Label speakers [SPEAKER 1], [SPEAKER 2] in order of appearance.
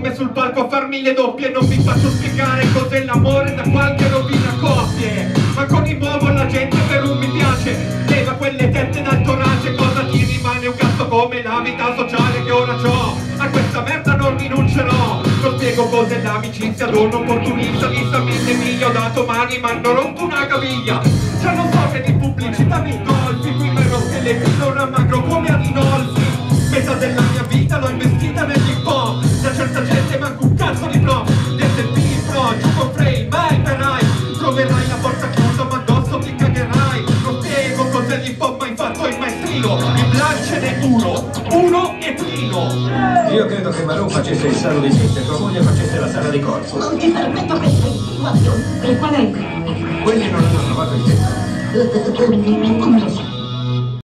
[SPEAKER 1] come sul palco a farmi le doppie. Non vi faccio spiegare cos'è l'amore da qualche rovina coppie, ma con i muovo la gente per un mi piace. Leva quelle tette dal torace, cosa ti rimane un cazzo come la vita sociale che ora c'ho. A questa merda non rinuncerò. Non spiego cos'è l'amicizia ad un opportunista. Vistamente mi ho dato mani ma hanno rotto una caviglia. Cioè non so che di pubblicità mi colpi, qui per lo scheletro una magro come Adinolfi. Metà della mia vita l'ho investita nell'hip hop. Da certa gente manco un cazzo di pro. Niente il pro, giù con frame, vai perai. Troverai la porta chiusa ma addosso ti cagherai. Non spiego cos'è l'hip hop ma infatti il maestrino. In blanche ne uno e Pino.
[SPEAKER 2] Io credo che Marò facesse il sano di mente e tua moglie facesse la sala di corpo.
[SPEAKER 3] Non ti permetto questa insinuazione. E qual è il
[SPEAKER 2] Quelli non hanno trovato il tempo.
[SPEAKER 3] Come lo so?